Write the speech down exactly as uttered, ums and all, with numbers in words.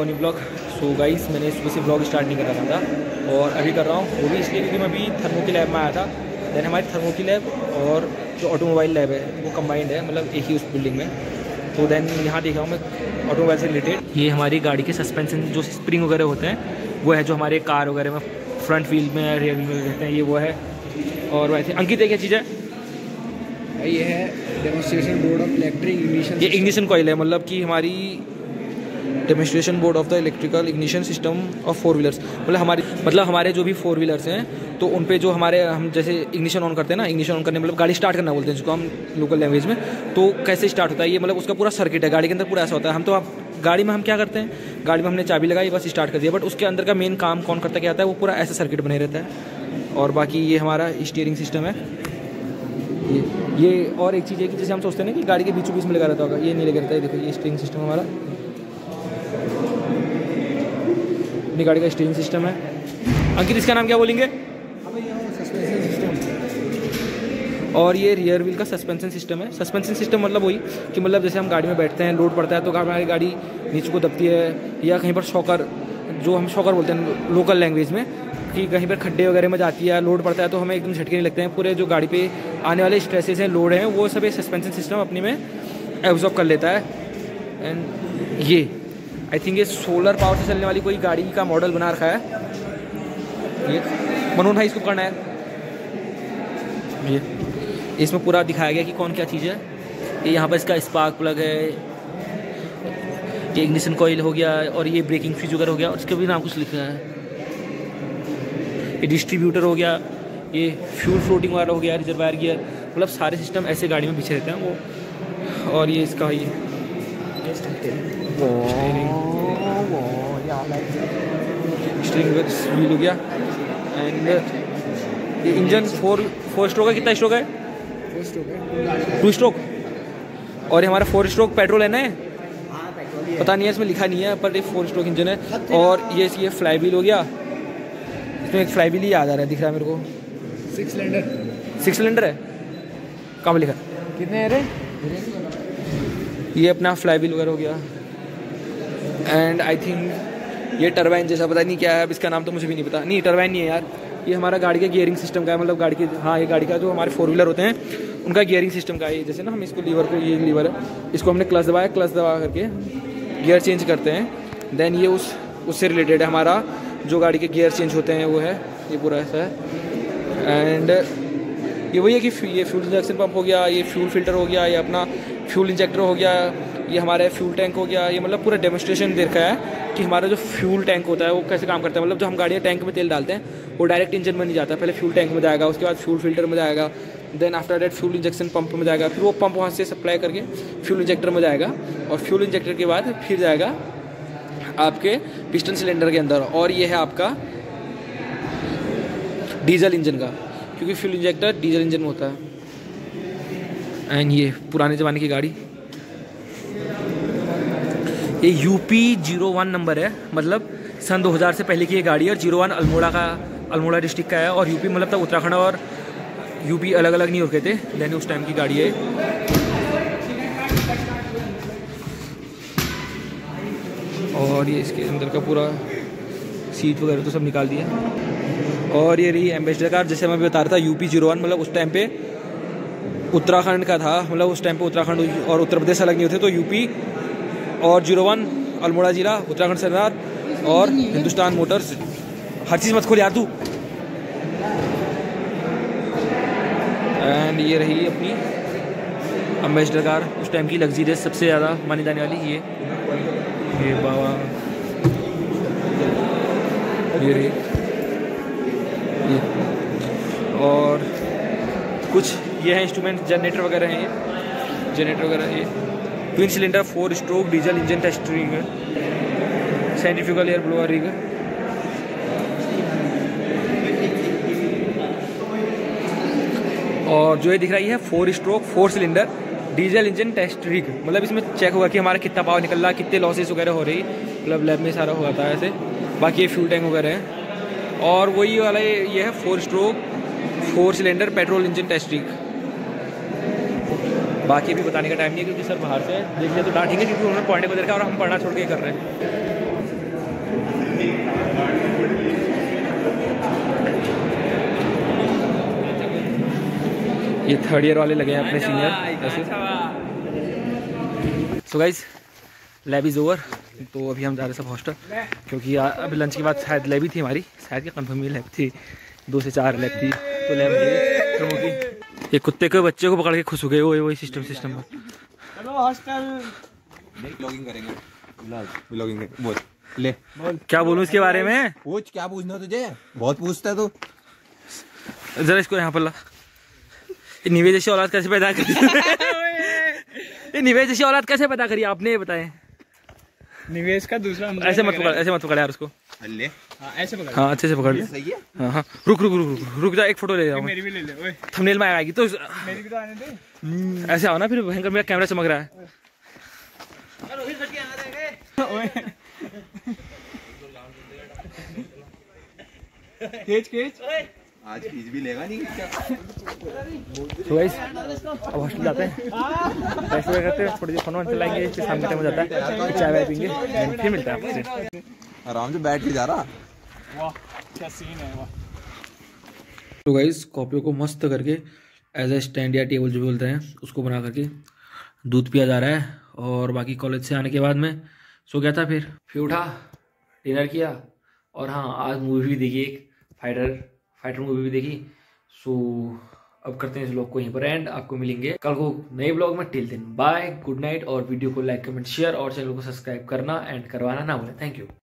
New blog. So guys, मैंने सुबह से ब्लॉग स्टार्ट नहीं कर रहा था और अभी कर रहा हूँ, वो भी इसलिए क्योंकि मैं अभी थर्मो की लैब में आया था। दैन हमारी थर्मो की लैब और जो ऑटोमोबाइल लैब है वो कंबाइंड है, मतलब एक ही उस बिल्डिंग में। तो दैन यहाँ देख रहा हूँ मैं ऑटोमोबाइल से रिलेटेड। ये हमारी गाड़ी के सस्पेंशन जो स्प्रिंग वगैरह होते हैं वो है, जो हमारे कार वगैरह में फ्रंट व्हील में रियर व्हील में रहते हैं, ये वो है। और वैसे अंकित है क्या चीज़ है? ये है demonstration board of electric ignition. ये इग्निशन कॉइल है, मतलब कि हमारी demonstration board of the electrical ignition system of four wheelers. मतलब हमारी मतलब हमारे जो भी फोर व्हीलर्स हैं तो उन पे जो हमारे हम जैसे इग्निशन ऑन करते हैं ना, इग्निशन ऑन करने मतलब गाड़ी स्टार्ट करना बोलते हैं जिसको हम लोकल लैंग्वेज में। तो कैसे स्टार्ट होता है ये, मतलब उसका पूरा सर्किट है गाड़ी के अंदर, पूरा ऐसा होता है। हम तो आप गाड़ी में हम क्या करते हैं, गाड़ी में हमने चाबी लगाई बस स्टार्ट कर दिया, बट उसके अंदर का मेन काम कौन करता क्या आता है, वो पूरा ऐसा सर्किट बने रहता है। और बाकी ये हमारा स्टीयरिंग सिस्टम है। ये ये और एक चीज़ है कि जैसे हम सोचते हैं ना कि गाड़ी के बीचों बीच में लगा रहता होगा, ये नहीं लगा रहता है। देखो ये स्टीयरिंग सिस्टम हमारा, अपनी गाड़ी का स्टीयरिंग सिस्टम है। अंकित इसका नाम क्या बोलेंगे? Suspension system. और ये रियर व्हील का सस्पेंशन सिस्टम है। सस्पेंशन सिस्टम मतलब वही कि मतलब जैसे हम गाड़ी में बैठते हैं, लोड पड़ता है तो हमारी गाड़ी नीचे को दबती है, या कहीं पर शॉकर, जो हम शॉकर बोलते हैं लोकल लैंग्वेज में, कि कहीं पर खड्डे वगैरह में जाती है, लोड पड़ता है तो हमें एकदम झटके नहीं लगते हैं। पूरे जो गाड़ी पे आने वाले स्ट्रेसेस हैं, लोड हैं, वो सब ये सस्पेंशन सिस्टम अपने में एब्जॉर्ब कर लेता है। एंड ये आई थिंक ये सोलर पावर से चलने वाली कोई गाड़ी का मॉडल बना रखा है। ये मनोन भाई इसको करना है, ये इसमें पूरा दिखाया गया कि कौन क्या चीज़ है। ये यहाँ पर इसका स्पार्क प्लग है, ये इग्निशन कॉइल हो गया, और ये ब्रेकिंग फ्यूज वगैरह हो गया, और इसके भी नाम कुछ लिखा है। ये डिस्ट्रीब्यूटर हो गया, ये फ्यूल फ्लोटिंग वाला हो गया, रिजर्वायर गियर, मतलब सारे सिस्टम ऐसे गाड़ी में पीछे रहते हैं वो। और ये इसका ये स्टीयरिंग व्हील हो गया। एंड ये इंजन फोर फोर स्ट्रोक है। कितना स्ट्रोक है? फोर स्ट्रोक है, टू स्ट्रोक। और ये हमारा फोर स्ट्रोक पेट्रोल है ना, पता नहीं है इसमें लिखा नहीं है, पर ये फोर स्ट्रोक इंजन है। और ये ये फ्लाई व्हील हो गया, इसमें एक फ्लाई व्हील ही याद आ रहा है, दिख रहा है मेरे को। सिक्स सिलेंडर सिक्स सिलेंडर है, कहाँ लिखा? कितने है रे? ये अपना फ्लाई व्हील वगैरह हो गया। एंड आई थिंक ये टरबाइन जैसा, पता नहीं क्या है, अब इसका नाम तो मुझे भी नहीं पता। नहीं टरबाइन नहीं है यार, ये हमारा गाड़ी का गियरिंग सिस्टम का है, मतलब गाड़ी के, हाँ ये गाड़ी का जो हमारे फोर व्हीलर होते हैं उनका गियरिंग सिस्टम का है। जैसे ना हम इसको लीवर को, ये लीवर है, इसको हमने क्लच दबाया, क्लच दबा करके गियर चेंज करते हैं। देन ये उस उससे रिलेटेड है हमारा, जो गाड़ी के गियर चेंज होते हैं वो है, ये पूरा ऐसा है। एंड ये वही है कि ये फ्यूल इंजेक्शन पंप हो गया, ये फ्यूल फिल्टर हो गया, ये अपना फ्यूल इंजेक्टर हो गया, ये हमारे फ्यूल टैंक हो गया। ये मतलब पूरा डेमोन्स्ट्रेशन दे रखा है कि हमारा जो फ्यूल टैंक होता है वो कैसे काम करता है। मतलब जो हम गाड़ी टैंक में तेल डालते हैं वो डायरेक्ट इंजन में नहीं जाता, पहले फ्यूल टैंक में जाएगा, उसके बाद फ्यूल फिल्टर में जाएगा, then after that fuel injection pump में जाएगा, फिर वो पंप वहाँ से सप्लाई करके फ्यूल इंजेक्टर में जाएगा, और फ्यूल इंजेक्टर के बाद फिर जाएगा आपके पिस्टन सिलेंडर के अंदर। और ये है आपका डीजल इंजन का, क्योंकि फ्यूल इंजेक्टर डीजल इंजन में होता है। एंड ये पुराने ज़माने की गाड़ी, ये यूपी जीरो वन नंबर है, मतलब सन दो हज़ार से पहले की ये गाड़ी है। और जीरो वन अल्मोड़ा का, अल्मोड़ा डिस्ट्रिक्ट का है। और यूपी मतलब तब उत्तराखंड और यूपी अलग अलग नहीं होते थे, यानी उस टाइम की गाड़ी है। और ये इसके अंदर का पूरा सीट वगैरह तो सब निकाल दिया। और ये रही एम्बेसडर कार, जैसे मैं बता रहा था, यूपी जीरो वन मतलब उस टाइम पे उत्तराखंड का था, मतलब उस टाइम पे उत्तराखंड और उत्तर प्रदेश अलग नहीं होते, तो यूपी और जीरो वन अल्मोड़ा जिला, उत्तराखंड सरकार और हिंदुस्तान मोटर्स। हर चीज़ मत खोल यार तू। एंड ये रही अपनी एम्बेसडर कार, उस टाइम की लग्जरियस सबसे ज़्यादा मानी जाने वाली। ये ये बाबा, ये रही ये। और कुछ ये है इंस्ट्रूमेंट, जनरेटर वगैरह हैं, ये जनरेटर वगैरह, ये twin cylinder four stroke diesel engine test rig है, सेंट्रीफ्यूगल एयर ब्लोअर रिग है। और जो ये दिख रही है four stroke four cylinder diesel engine test rig, मतलब इसमें चेक होगा कि हमारा कितना पावर निकल रहा है, कितने लॉसेस वगैरह हो रही, मतलब लैब में सारा हो जाता है ऐसे। बाकी ये फ्यूल टैंक वगैरह है। और वही वाला ये है four stroke four cylinder petrol engine test rig. बाकी भी बताने का टाइम नहीं है क्योंकि सर बाहर से देख लिया तो डांटेंगे, क्योंकि उन्होंने पढ़ने को देखा और हम पढ़ना छोड़ के कर रहे हैं। ये थर्ड ईयर वाले लगे हैं अपने सीनियर ऐसे। So guys lab is over, तो अभी हम जा रहे हैं सब हॉस्टल, क्योंकि अभी लंच के बाद शायद लैब ही थी हमारी, शायद क्या कंफर्म ही लैब थी, दो से चार लैब थी, तो लैब होगी। ये कुत्ते के बच्चे को पकड़ के खुश हो गए, वो वही सिस्टम सिस्टम चलो हॉस्टल व्लॉगिंग करेंगे, व्लॉगिंग बोल ले बोल क्या बोलूं इसके बारे में? पूछ, क्या पूछना तुझे? बहुत पूछता है तू। जरा इसको यहाँ पर ला। निवेश जैसी औलाद कैसे पैदा करी? ये निवेश जैसी औलाद कैसे पैदा करी आपने, ये बताएं। निवेश का दूसरा ऐसे मत पकड़, ऐसे मत पकड़ यार उसको। ले हाँ, ऐसे पकड़। हाँ अच्छे से पकड़ ले। सही है। हाँ हाँ रुक रुक रुक रुक रुक जा, एक फोटो ले जाओ। मेरी भी ले ले ओए। थंबनेल में आएगी तो मेरी भी तो आने दे। ऐसे आओ ना, फिर भयंकर मेरा कैमरा चमक रहा है। खींच खींच। आज खींच भी लेगा नहीं क्या? तो गाइस अब हॉस्टल जाते हैं, फ्रेश वगैरह करते हैं, थोड़ी देर फोन वोन चलाएंगे, फिर शाम का टाइम हो जाता है, चाय वाय पीएंगे, फिर मिलता है आपसे। आराम से बैठ के जा रहा। वाह क्या सीन है, वाह। तो गाइस कॉपियों को मस्त करके एज ए स्टैंड या टेबल जो बोलते हैं उसको बना करके दूध पिया जा रहा है, और बाकी कॉलेज से आने के बाद में सो गया था, फिर फिर उठा, डिनर किया, और हाँ आज मूवी भी देखी, एक फाइटर फाइटर मूवी भी देखी। सो अब करते हैं इस व्लॉग को यहीं पर एंड, आपको मिलेंगे कल को नए व्लॉग में। Till then bye, good night, और वीडियो को लाइक कमेंट शेयर और चैनल को सब्सक्राइब करना एंड करवाना ना भूलें। Thank you.